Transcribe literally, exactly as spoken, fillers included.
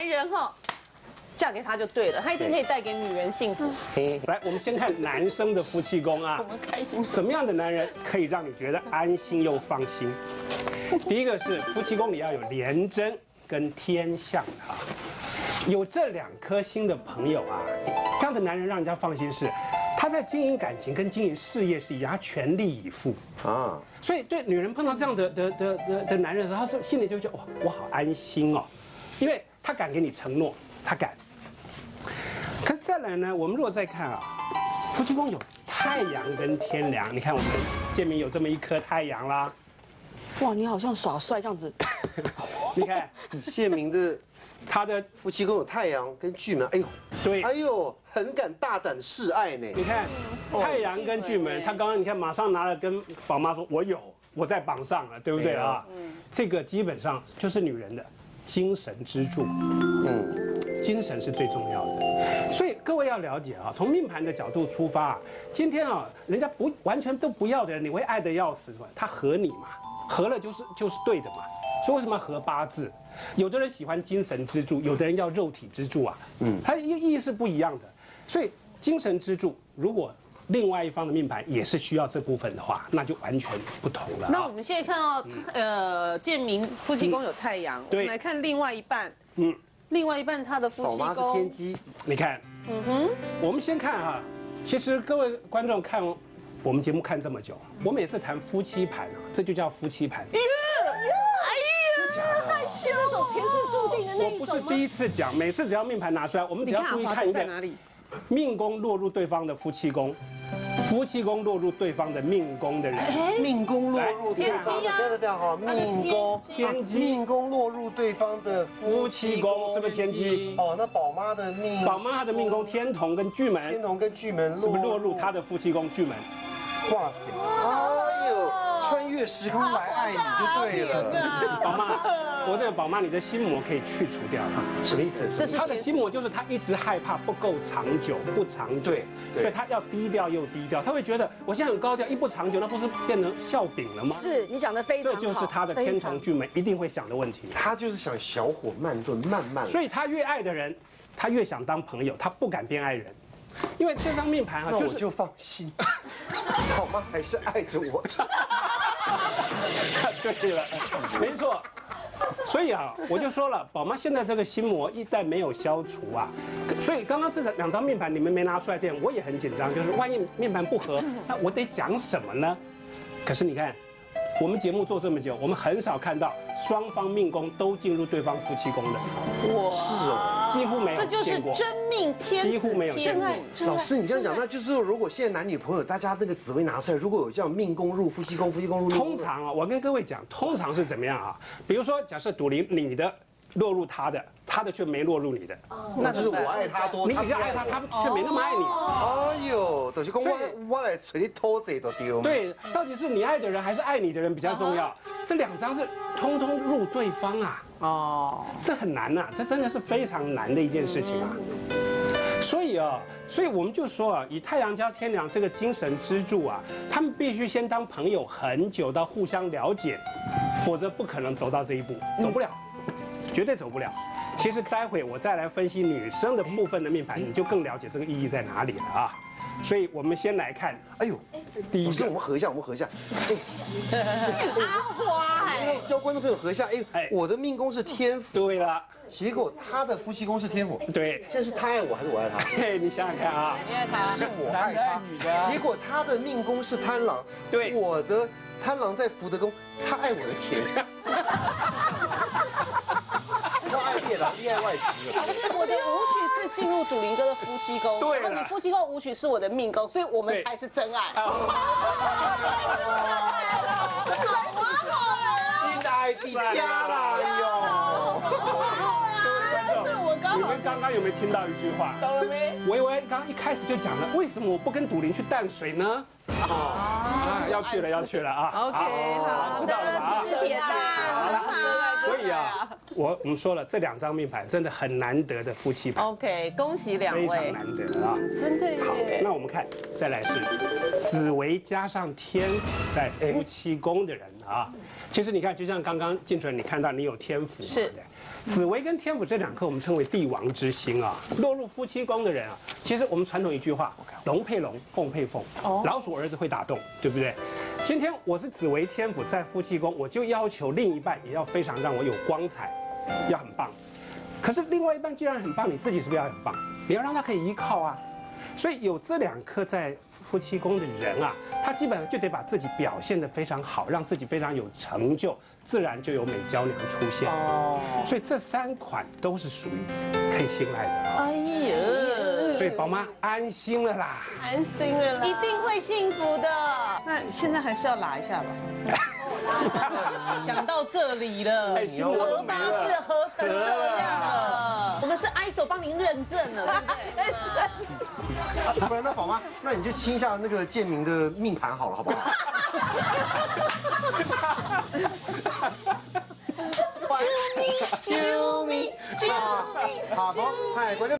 人哈，嫁给他就对了，他一定可以带给女人幸福。 来，我们先看男生的夫妻宫啊， 我们开心。 什么样的男人可以让你觉得安心又放心？第一个是夫妻宫里要有廉贞跟天相的啊，有这两颗星的朋友啊，这样的男人让人家放心是。 他在经营感情跟经营事业是一样，他全力以赴啊，所以对女人碰到这样的的的的的男人的时候，他说心里就觉得哇，我好安心哦，因为他敢给你承诺，他敢。可再来呢，我们如果再看啊，夫妻宫有太阳跟天梁，你看我们建明有这么一颗太阳啦， 哇，你好像耍帅这样子， 你看谢明的他的夫妻宫有太阳跟巨门，哎呦， 对， 哎呦。 很敢大胆示爱呢！ 你看，太阳跟巨门，他刚刚你看马上拿了跟宝妈说，我有，我在榜上了，对不对啊？这个基本上就是女人的精神支柱，嗯，精神是最重要的。所以各位要了解啊，从命盘的角度出发，今天啊，人家不完全都不要的人，你会爱得要死，他合你嘛？合了就是就是对的嘛。所以为什么要合八字？有的人喜欢精神支柱，有的人要肉体支柱啊，嗯，它意意义是不一样的。 所以精神支柱，如果另外一方的命盘也是需要这部分的话，那就完全不同了。 那我们现在看到，呃，建明夫妻宫有太阳，我们来看另外一半，嗯，另外一半他的夫妻宫， 宝妈是天机， 你看，嗯哼，我们先看哈，其实各位观众看我们节目看这么久，我每次谈夫妻盘啊，这就叫夫妻盘。 哎呀，害羞，那种前世注定的那一种。 我不是第一次讲，每次只要命盘拿出来，我们只要注意看一个。 命宫落入对方的夫妻宫，夫妻宫落入对方的命宫的人， 命宫落入对方的，对对对，好，命宫天机， 命宫落入对方的夫妻宫，是不是天机？ 哦，那宝妈的命， 宝妈她的命宫天同跟巨门， 天同跟巨门是不是落入她的夫妻宫巨门？ 哇塞，哎呦，穿越时空来爱你就对了， 宝妈。 我这个宝妈，你的心魔可以去除掉了。 什么意思？ 这是她的心魔，就是她一直害怕不够长久，不长久， 对， 所以她要低调又低调。她会觉得我现在很高调，一不长久，那不是变成笑柄了吗？ 是你讲的非常好， 这就是她的天同巨门一定会想的问题。 她就是想小火慢炖，慢慢。 所以她越爱的人，她越想当朋友，她不敢变爱人，因为这张命盘啊， 就是我就放心，宝妈还是爱着我。 对了，没错。 所以啊，我就说了，宝妈现在这个心魔一旦没有消除啊，所以刚刚这两张命盘你们没拿出来，这样我也很紧张，就是万一命盘不合，那我得讲什么呢？可是你看，我们节目做这么久，我们很少看到双方命宫都进入对方夫妻宫的， 哇， 是哦， 几乎没有， 这就是真命天子， 几乎没有见过。 老师，你这样讲，那就是说，如果现在男女朋友大家那个紫微拿出来，如果有这样命宫入夫妻宫，夫妻宫入命宫， 通常啊，我跟各位讲，通常是怎么样啊？比如说，假设赌林你的落入他的，他的却没落入你的， 那就是我爱他多， 你比较爱他，他却没那么爱你。 哎呦，就是讲我我来找你偷贼都丢。 对，到底是你爱的人还是爱你的人比较重要？这两张是通通入对方啊。哦，这很难呐，这真的是非常难的一件事情啊。所以啊，所以我们就说啊，以太阳加天梁这个精神支柱啊，他们必须先当朋友很久，到互相了解，否则不可能走到这一步，走不了，绝对走不了。其实待会我再来分析女生的部分的命盘，你就更了解这个意义在哪里了啊。所以我们先来看， 哎呦，第一个我们合一下，我们合一下。 阿花哎， 教观众朋友合一下，哎，我的命宫是天府， 对了， 结果他的夫妻宫是天府， 对， 现在是他爱我还是我爱他？ 嘿，你想想看啊， 你爱他， 是我爱他，结果他的命宫是贪狼， 对， 我的贪狼在福德宫，他爱我的钱。我爱猎狼，恋爱外资。 可是我的舞曲是进入赌林哥的夫妻宫， 对了， 然后你夫妻宫舞曲是我的命宫，所以我们才是真爱。 真爱的家啦哟！ 你们刚刚有没有听到一句话？ 懂了没？ 维维刚刚一开始就讲了，为什么我不跟赌林去淡水呢？啊，要去了，要去了啊 OK， 好， 知道了吧？ 是铁蛋， 好了，所以啊，我我们说了，这两张命盘真的很难得的夫妻盘 OK， 恭喜两非常位， 难得啊。 真的好， 耶。 那我们看，再来是紫微加上天府在夫妻宫的人啊。其实你看，就像刚刚静纯你看到你有天府嘛， 是对不对？ 紫微跟天府这两颗我们称为帝王之星啊。落入夫妻宫的人啊，其实我们传统一句话，龙配龙，凤配凤，老鼠儿子会打洞，对不对？今天我是紫微天府在夫妻宫，我就要求另一半也要非常让我有光彩，要很棒。可是另外一半既然很棒，你自己是不是要很棒？你要让他可以依靠啊。所以有这两颗在夫妻宫的人啊，他基本上就得把自己表现得非常好，让自己非常有成就，自然就有美娇娘出现。哦，所以这三款都是属于可以信赖的啊。哎呀，所以宝妈安心了啦， 安心了啦， 一定会幸福的。那现在还是要拉一下吧。想到这里了， 哎，幸福都没了， 是合成这样了。我们是 I S O 帮您认证了，对不对？认证。 不然那宝妈，那你就亲一下那个建明的命盘好了，好不好？救命！救命！救命！好，好，嗨，观众。